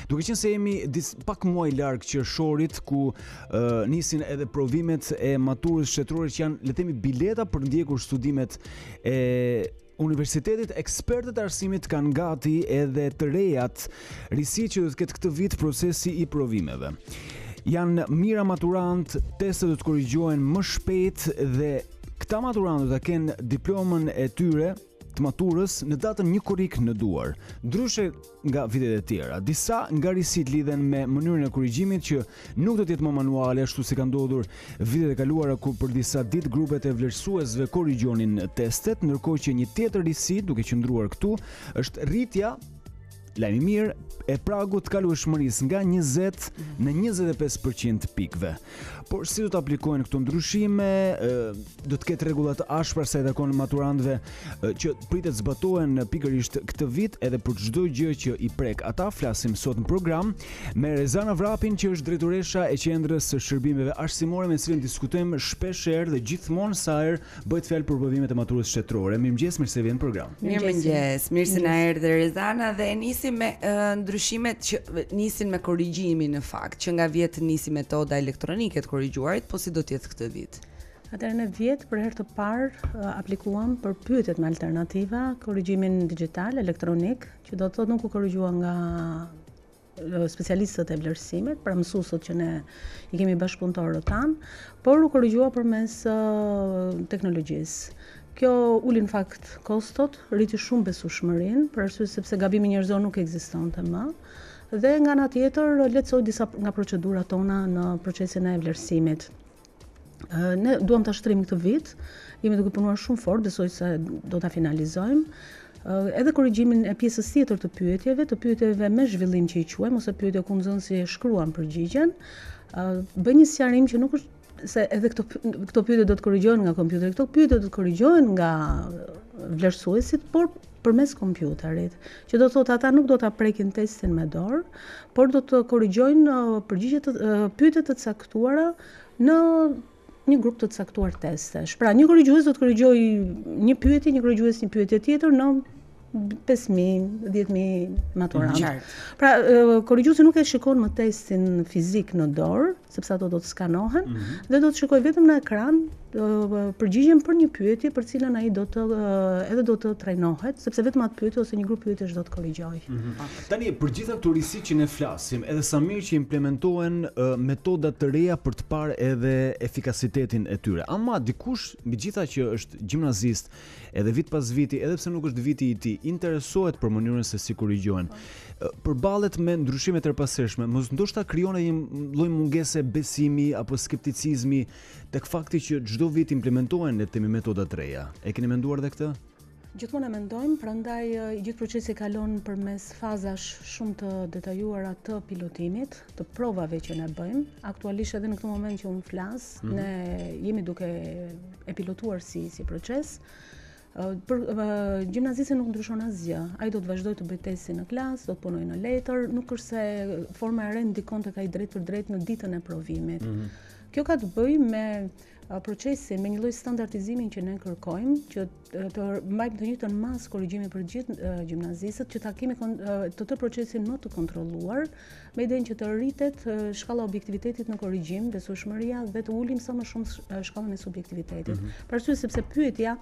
Duke qenë se jemi pak muaj larg qershorit ku nisin edhe provimet e maturës shtetërore që janë, le të themi, bileta për ndjekur studimet e universitetit, ekspertët e arsimit kanë gati edhe të rejat risi që do të ketë këtë vit procesi i provimeve. Janë mira maturant, testet do të korrigjohen më shpejt dhe këta maturant do të kenë diplomën e tyre të maturës në datën 1 korrik në duar. Ndryshe nga vitet e tjera, disa nga risit lidhen me mënyrën e korrigjimit që nuk do të jetë më manuale, ashtu si ka ndodhur vitet e kaluara ku për disa ditë grupet e vlerësuesve korrigjonin testet, ndërkohë që një tjetër risi, duke qëndruar këtu, është rritja, lajm i mirë, e pragut të kalueshmërisë nga 20 në 25% pikëve. Por si do të aplikojnë këto ndryshime, do të ketë rregulla të ashpra sa i takon maturantëve që pritet zbatohen pikërisht këtë vit edhe për çdo gjë që i prek ata. Flasim sot në program me Rezana Vrapin, që është drejtoresha e qendrës së shërbimeve arsimore, me cilën diskutojmë shpesh herë dhe gjithmonë sa herë bëhet fjalë për provimet e maturës shtetërore. Mirëmëngjes, mirë se vjen në program. Mirëmëngjes, mirë se na erdhe Rezana, dhe nisim me ndryshimet që nisin me korrigjimin në fakt, që nga vjet nisi metoda elektronike të korrigjuarit, po si do të jetë këtë vit? Atëherë në vjet për herë të parë aplikuam për pyetjet me alternativa korrigjimin digjital elektronik, që do të thotë nuk u korrigjua nga specialistët e vlerësimit, pra mësuesët që ne i kemi bashkëpunëtorët tanë, por u korrigjua përmes teknologjisë. Kjo uli në fakt kostot, rriti shumë besueshmërinë, për arsye sepse gabimi njerëzor nuk ekzistonte më, dhe nga ana tjetër lehtësoi disa nga procedurat tona në procesin e vlerësimit. Ne duam ta shtrim këtë vit, jemi duke punuar shumë fort, besoj se do ta finalizojmë. Edhe korrigjimin e pjesës tjetër të pyetjeve me zhvillim që i quajmë, ose pyetje ku nxënësi e shkruan përgjigjen, bëj një sqarim që nuk është se edhe këto pyetje do të korrigjohen nga kompjuteri, këto pyetje do të korrigjohen nga vlerësuesit, por përmes kompjuterit, që do të thotë ata nuk do ta prekin testin me dorë, por do të korrigjojnë pyetje të caktuara në një grup të caktuar testesh. Pra, një korrigjues do të korrigjojë një pyetje, një korrigjues një pyetje tjetër në 5.000, 10.000 maturantë. Pra, korrigjuesi nuk e shikon më testin fizik në dorë, sepse ato do të skanohen, dhe do të shikoj vetëm në ekran përgjigjen për një pyetje për cilën ai do të trajnohet, sepse vetëm atë pyetje ose një grup pyetjesh do të korrigjojë. Tani, për gjitha këto risi që ne flasim, edhe sa mirë që implementohen metoda të reja për të parë edhe efikasitetin e tyre. Ama dikush, megjithatë që është gjimnazist, edhe vit pas viti, edhe pse nuk është viti i tij, interesohet për mënyrën se si korrigjohen, përballet me ndryshime të errëpasishme, mos ndoshta krijon një lloj mungese besimi apo skepticizmi tek fakti që çdo vit implementohen metoda të reja. E keni menduar edhe këtë? Gjithmonë e mendojmë, prandaj i gjithë procesi kalon përmes fazash shumë të detajuara të pilotimit, të provave që ne bëjmë. Aktualisht edhe në këtë moment që unë flas, ne jemi duke e pilotuar si proces. Për gjimnazistin nuk ndryshon asgjë. Ai do të vazhdojë të bëjë testin në klasë, do të punojë në letër, nuk është se forma e re ndikon tek ai drejt për drejt në ditën e provimit. Kjo ka të bëjë me procesin, me një lloj standardizimin që ne kërkojmë, që të mbajmë të njëjtën masë korrigjimi për gjithë gjimnazistët, që ta kemi të procesin më të kontrolluar, me idenë që të rritet shkalla objektivitetit në korrigjim, besueshmëria, dhe të ulim sa më shumë shkallën e subjektivitetit. Për arsye sepse pyetja,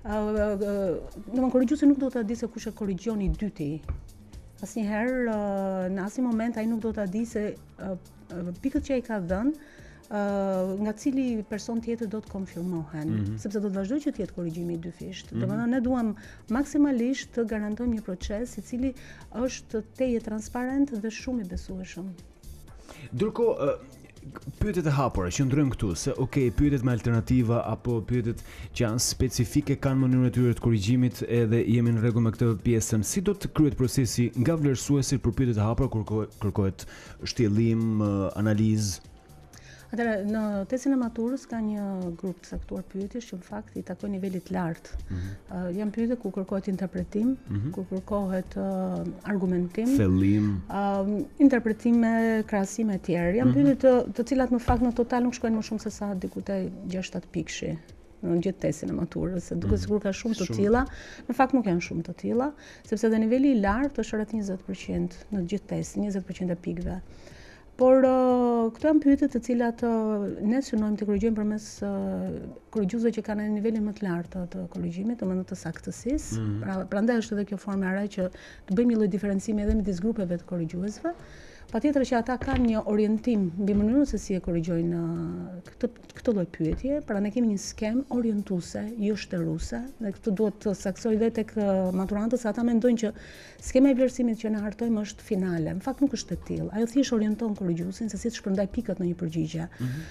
domethënë korrigjuesi nuk do ta di se kush e korrigjon i dyti. Asnjëherë në asnjë moment ai nuk do ta di se pikët që ai ka dhënë nga cili person tjetër do të konfirmohen, sepse do të vazhdojë që të jetë korrigjimi i dyfisht. Domethënë ne duam maksimalisht të garantojmë një proces i cili është teje transparent dhe shumë i besueshëm. Ndërkohë, pyetjet e hapura që ndrojmë këtu, se pyetjet me alternativa apo pyetjet që janë specifike kanë mënyrën e tyre të korrigjimit, edhe jemi në rregull me këtë pjesën. Si do të kryhet procesi nga vlerësuesi për pyetjet e hapura kur kërkohet shtjellim, analizë? Atëherë, në testin e maturës ka një grup të caktuar pyetjesh që në fakt i takojnë nivelit lartë. Janë pyetje ku kërkohet interpretim, ku kërkohet argumentim, thellim, interpretime, krahasime e tjerë. Janë pyetje të cilat në fakt në total nuk shkojnë më shumë se sa diku te 6-7 pikësh. në gjithë testin e maturës, se duket sikur ka shumë të tilla, në fakt nuk janë shumë të tilla, sepse dhe niveli i lartë është rreth 20% në gjithë testin, 20% e pikëve. Por këto janë pyetje të cilat ne synojmë të korrigjojmë përmes korrigjuesve që kanë nivelin më të lartë të korrigjimit, domethënë të saktësisë. Prandaj është edhe kjo formë e re që të bëjmë një lloj diferencimi edhe midis grupeve të korrigjuesve. Patjetër që ata kanë një orientim mbi mënyrën se si e korrigjojnë këtë lloj pyetje, pra ne kemi një skemë orientuese, jo shtëruese, dhe këtë duhet të saksoj dhe tek maturantët, se ata mendojnë që skema e vlerësimit që ne hartojmë është finale. Në fakt nuk është e tillë. Ajo thjesht orienton korrigjuesin se si të shpërndaj pikat në një përgjigje.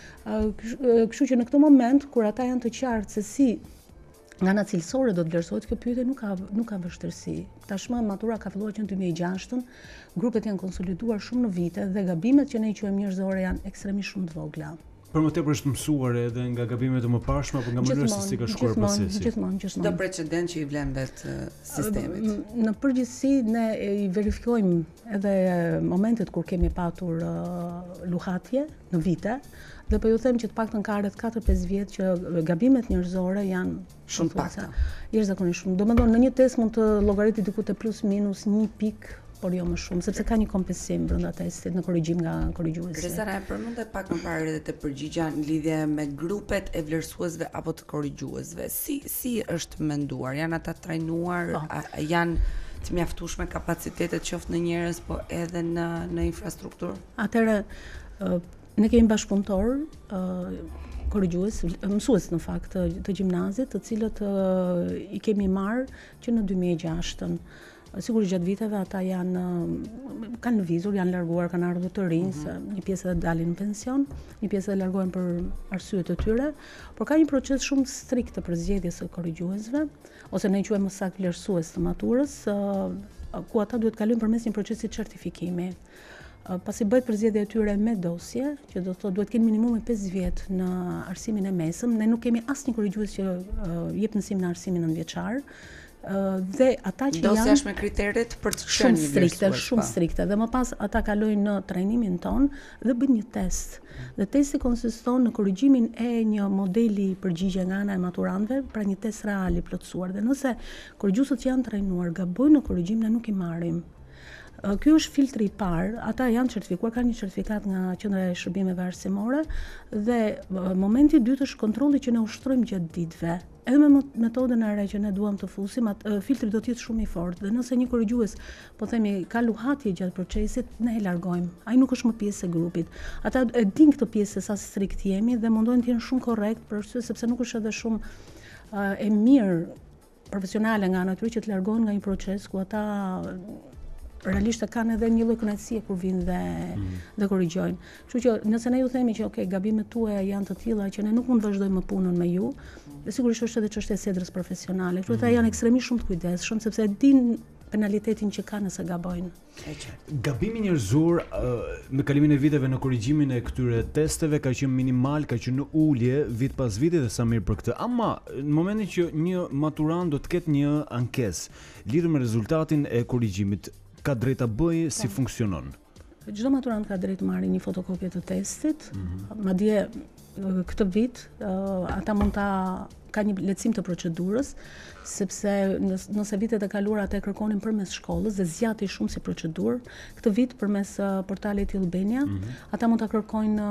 Kështu që në këtë moment kur ata janë të qartë se si nga ana cilësore do të vlerësohet kjo pyetje, nuk ka vështirësi. Tashmë matura ka filluar që në 2006, grupet janë konsoliduar shumë në vite dhe gabimet që ne i quajmë njerëzore janë ekstremisht shumë të vogla. Për më tepër është mësuar edhe nga gabimet e mëparshme apo nga mënyra se si ka shkuar procesi. Gjithmonë. Çdo precedent që i vlen vetë sistemit. Në përgjithësi ne i verifikojmë edhe momentet kur kemi patur luhatje në vite, dhe po ju them që të paktën ka rreth 4-5 vjet që gabimet njerëzore janë shumë pakta. Jashtëzakonisht shumë. Domethënë në një test mund të llogaritet diku te plus minus 1 pikë, por jo më shumë, sepse ka një kompensim brenda testit në korrigjim nga korrigjuesi. Rezara e përmendë pak më parë edhe te përgjigja në lidhje me grupet e vlerësuesve apo të korrigjuesve. Si është menduar? Janë ata trajnuar? Janë të mjaftueshme kapacitetet qoftë në njerëz, po edhe në infrastrukturë? Atëherë ne kemi bashkëpunëtor, korrigjues, mësues në fakt të gjimnazit, të cilët i kemi marrë që në 2006. Sigurisht gjatë viteve ata kanë lëvizur, janë larguar, kanë ardhur të rinj, se një pjesë edhe dalin në pension, një pjesë edhe largohen për arsye të tyre, por ka një proces shumë strikt për zgjedhjes së korrigjuesve, ose ne i quajmë saktë vlerësues të maturës, ku ata duhet kalojnë përmes një procesi certifikimi. Pasi bëhet përzgjedhja e tyre me dosje, që do të thotë duhet kenë minimum 5 vjet në arsimin e mesëm. Ne nuk kemi asnjë korrigjues që jep mësim në arsimin nëntëvjeçar. Dhe ata që dosja është me kriteret për të qenë një vlerësues, shumë strikte, dhe më pas ata kalojnë në trajnimin ton dhe bëjnë një test. Dhe testi konsiston në korrigjimin e një modeli përgjigje nga ana e maturantëve, pra një test real i plotësuar. Dhe nëse korrigjuesët që janë trajnuar gabojnë në korrigjim, ne nuk i marrim. Ky është filtri i parë, ata janë certifikuar, kanë një certifikat nga Qendra e Shërbimeve Arsimore, dhe momenti i dytë është kontrolli që ne ushtrojmë gjatë ditëve. Edhe me metodën e re që ne duam të fusim, filtri do të jetë shumë i fortë, dhe nëse një korrigjues, po themi, ka luhatje gjatë procesit, ne e largojmë. Ai nuk është më pjesë e grupit. Ata e din këtë pjesë sa strikt jemi dhe mundojnë të jenë shumë korrekt, për arsye sepse nuk është edhe shumë e mirë profesionale nga ana e tyre që të largohen nga një proces ku ata realisht kanë edhe një lloj kënaqësie kur vinë dhe korrigjojnë. Kështu që nëse ne ju themi që okay, gabimet tuaja janë të tilla që ne nuk mund të vazhdojmë më punën me ju, dhe sigurisht është edhe çështja e sedrës profesionale. Kështu ata janë ekstremisht shumë të kujdesshëm sepse din penalitetin që kanë nëse gabojnë. Gabimi njerëzor me kalimin e viteve në korrigjimin e këtyre testeve ka qenë minimal, ka qenë në ulje vit pas viti dhe sa mirë për këtë. Ama në momentin që një maturant do të ketë një ankesë lidhur me rezultatin e korrigjimit, ka drejt ta bëjë si funksionon? Çdo maturant ka drejt të marrë një fotokopje të testit. Madje këtë vit ata mund ka një lehtësim të procedurës, sepse nëse vitet e kaluara ata e kërkonin përmes shkollës dhe zgjati shumë si procedurë. Këtë vit përmes portalit Albania, ata mund ta kërkojnë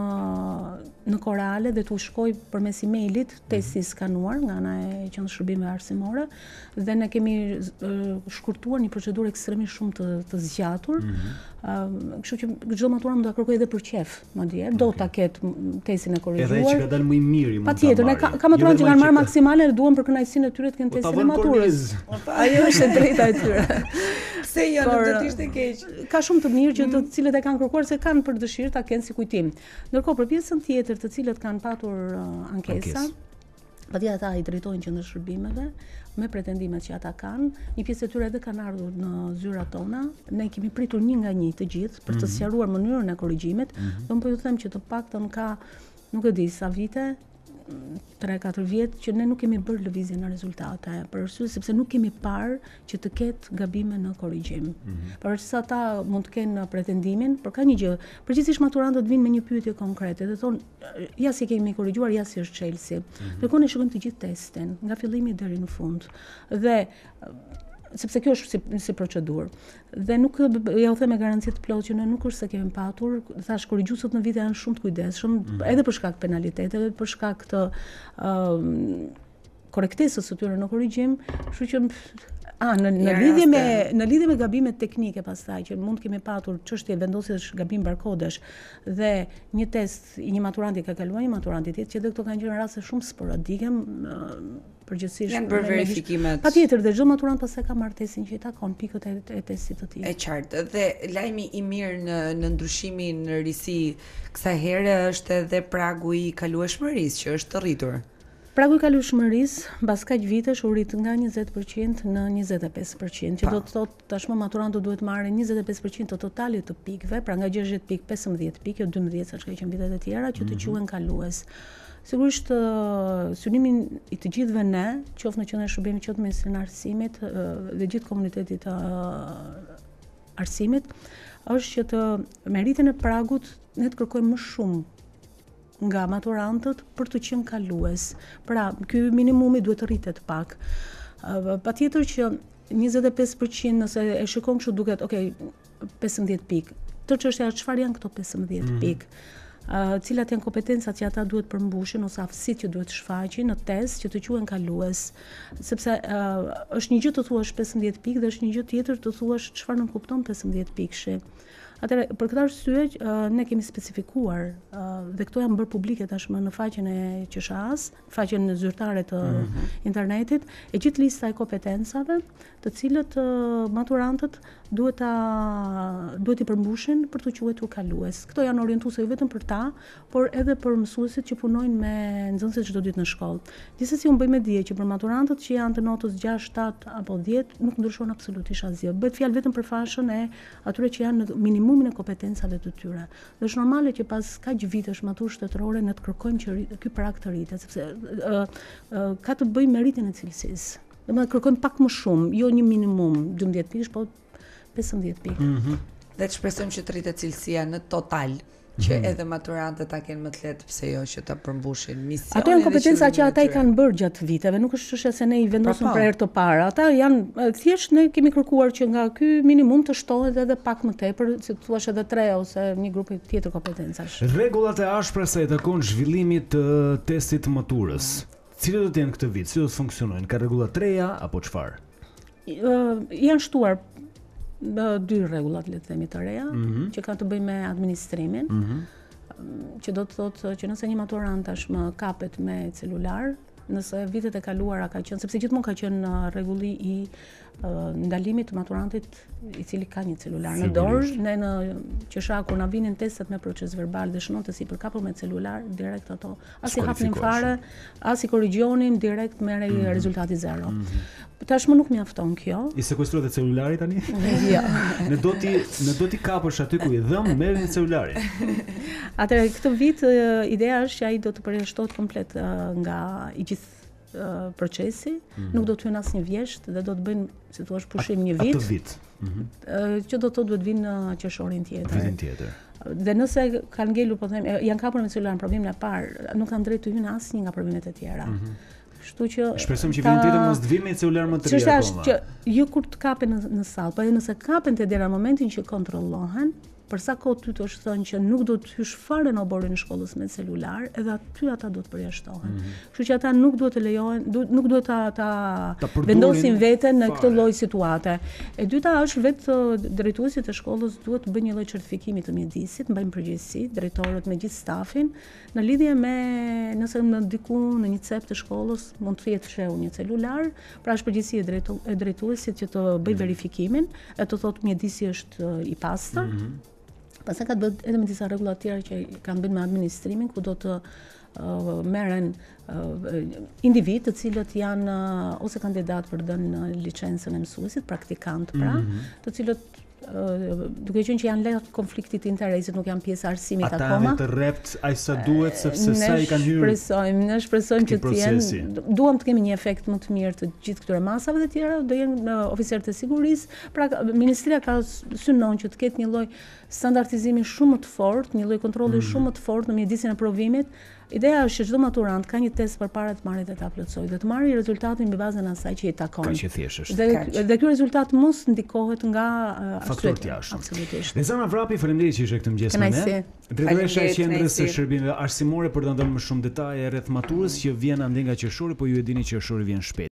në korale dhe t'u shkojë përmes emailit testi skanuar nga ana e Qendrës Shërbimeve Arsimore, dhe ne kemi shkurtuar një procedurë ekstremisht shumë të zgjatur. Kështu që çdo maturant mund ta kërkojë edhe për qef, madje do ta ketë testin e korrigjuar. Edhe që ka dalë më i miri mund ta marrë. Patjetër, ka maturant që kanë marrë maksimale dhe duan për kënaqësinë e tyre të kenë testin e maturës. Ajo është e drejta e tyre. Pse jo, nuk do të ishte keq. Ka shumë të mirë që të cilët e kanë kërkuar se kanë për dëshirë ta kenë si kujtim. Ndërkohë për pjesën tjetër të cilët kanë patur ankesa, patjetër ata i drejtojnë Qendrës Shërbimeve me pretendimet që ata kanë. Një pjesë e tyre edhe kanë ardhur në zyrat tona. Ne kemi pritur një nga një të gjithë për të sqaruar mënyrën e korrigjimit. Do më po ju them që të paktën ka, nuk e di sa vite, 3-4 vjet që ne nuk kemi bërë lëvizje në rezultate, për arsye sepse nuk kemi parë që të ketë gabime në korrigjim. Pavarësisht se ata mund të kenë pretendimin, por ka një gjë, përgjithsisht maturantët vinë me një pyetje konkrete dhe thonë ja si kemi korrigjuar, ja si është Chelsea. Ne shikojmë të gjithë testin, nga fillimi deri në fund. Dhe sepse kjo është si procedurë. Dhe nuk ja u them me garanci të plotë që ne nuk është se kemi patur, thash korrigjuesët në vite janë shumë të kujdesshëm, edhe për shkak të penaliteteve, për shkak të korrektesës së tyre në korrigjim, kështu që në lidhje me gabimet teknike pastaj që mund kemi patur çështje vendosjes gabim barkodesh dhe një test i një maturanti ka kaluar një maturanti tjetër, që edhe këto kanë qenë raste shumë sporadike, përgjithsisht janë bërë verifikimet. Patjetër, dhe çdo maturant pastaj ka martesën që i takon pikët e testit të tij. E qartë. Dhe lajmi i mirë në ndryshimin në risi kësaj here është edhe pragu i kalueshmërisë që është të rritur. Pragu i kalueshmërisë mbas kaq vitesh u rrit nga 20% në 25%, që do të thotë tashmë maturantët duhet marrin 25% të totalit të pikëve, pra nga 60 pikë 15 pikë, jo 12 siç ka qenë vitet e tjera, që të quhen kalues. Sigurisht synimin i të gjithëve ne, qoftë në qendrën e shërbimit, qoftë në Ministrinë e Arsimit dhe gjithë komunitetit të arsimit, është që të meritën e pragut ne të kërkojmë më shumë nga maturantët për të qenë kalues. Pra, ky minimumi duhet të rritet pak. Patjetër që 25% nëse e shikon kështu duket, 15 pikë. Të çështja është çfarë janë këto 15 pikë? Cilat janë kompetencat që ata duhet përmbushin ose aftësitë që duhet shfaqin në test që të quhen kalues, sepse është një gjë të thuash 15 pikë dhe është një gjë tjetër të thuash çfarë nënkupton 15 pikëshi. Atëherë, për këtë arsye ne kemi specifikuar dhe këto janë bërë publike tashmë në faqen e QSHA-s, faqen zyrtare të internetit, e gjithë lista e kompetencave, të cilët maturantët duhet i përmbushin për të quhetur kalues. Këto janë orientuese jo vetëm për ta, por edhe për mësuesit që punojnë me nxënësit çdo ditë në shkollë. Gjithsesi unë bëj me dije që për maturantët që janë të notës 6, 7 apo 10 nuk ndryshon absolutisht asgjë. Bëhet fjalë vetëm për fashën e atyre që janë në minimumin e kompetencave të tyre. Dhe është normale që pas kaq vitesh maturë shtetërore ne të kërkojmë që ky prag të rritet, sepse ka të bëjë me rritjen e cilësisë. Domethënë kërkojmë pak më shumë, jo një minimum 12 pikësh, po 15 pikë. Dhe të shpresojmë që të rritet cilësia në total, që edhe maturantët ta kenë më të lehtë, pse jo, që ta përmbushin misionin. Ato janë kompetenca që ata i kanë bërë gjatë viteve, nuk është çështja se ne i vendosim për herë të parë. Ata janë thjesht ne kemi kërkuar që nga ky minimum të shtohet edhe pak më tepër, si thua edhe 3 ose një grup tjetër kompetencash. Rregullat e ashpra sa i takon zhvillimit të testit të maturës. Cilët do të jenë këtë vit? Si do të funksionojnë? Ka rregulla të reja apo çfarë? Janë shtuar 2 rregullat, le të themi, të reja, që kanë të bëjnë me administrimin, që do të thotë që nëse një maturant tashmë kapet me celular, nëse vitet e kaluara ka qenë, sepse gjithmonë ka qenë rregulli i ndalimit të maturantit i cili ka një celular në dorë, ne në QSHA kur na vinin testet me proces verbal dhe shënonte si për kapur me celular, direkt ato as i hapnin fare, as i korrigjonin, direkt merrej rezultati 0. Tashmë nuk mjafton kjo. I sekuestrohet celulari tani? Jo. Ne do t'i kapësh aty ku i dhëm, merrin celularin. Atëherë këtë vit ideja është që ai do të përjashtohet komplet nga i gjithë procesi, nuk do të hyjnë asnjë vjesht dhe do të bëjnë, si thua, pushim një vit. Atë vit. Që do të thotë duhet vinë në qershorin tjetër. Vitin tjetër. Dhe nëse kanë ngelur, po them, janë kapur me celularin provimin e parë, nuk kanë drejt të hyjnë asnjë nga provimet e tjera. Kështu që shpresojmë që vitin tjetër mos të vinë me celular më të ri akoma. Është që jo kur të kapen në sallë, po edhe nëse kapen te dera momentin që kontrollohen, për sa kohë ty të është thënë që nuk do të hysh fare në oborin e shkollës me celular, edhe aty ata do të përjashtohen. Kështu që ata nuk duhet të lejohen, nuk duhet ta vendosin veten në këtë lloj situate. E dyta është vetë drejtuesit e shkollës duhet të bëjnë një lloj certifikimi të mjedisit, mbajnë përgjegjësi, drejtorët me gjithë stafin, në lidhje me nëse në diku në një cep të shkollës mund të jetë fshehur një celular, pra është përgjegjësi e drejtuesit që të bëjë verifikimin, e të thotë mjedisi është i pastër. Pastaj ka të bëjë edhe me disa rregulla të tjera që kanë bënë me administrimin, ku do të merren individ të cilët janë ose kandidat për dhënë licencën e mësuesit, praktikant pra, të cilët duke qenë që janë lehtë konfliktit të interesit, nuk janë pjesë arsimit ata akoma. Ata janë të rrept aq sa duhet sepse sa i kanë hyrë. Ne shpresojmë që të jenë, duam të kemi një efekt më të mirë të gjithë këtyre masave dhe tjera do jenë oficerët e sigurisë. Pra ministria ka synon që të ketë një lloj standardizimi shumë më të fortë, një lloj kontrolli shumë më të fortë në mjedisin e provimit. Ideja është që çdo maturant ka një test përpara të marrë dhe ta plotësojë dhe të marrë rezultatin mbi bazën e asaj që i takon. Kaq e thjeshtë është. Dhe ky rezultat mos ndikohet nga faktorë të jashtëm. Absolutisht. Lezana Vrapi, faleminderit që ishe këtë mëngjes me ne. Drejtoresha e qendrës së shërbimeve arsimore për të dhënë më shumë detaje rreth maturës që vjen ande nga qershori, po ju e dini që qershori vjen shpejt.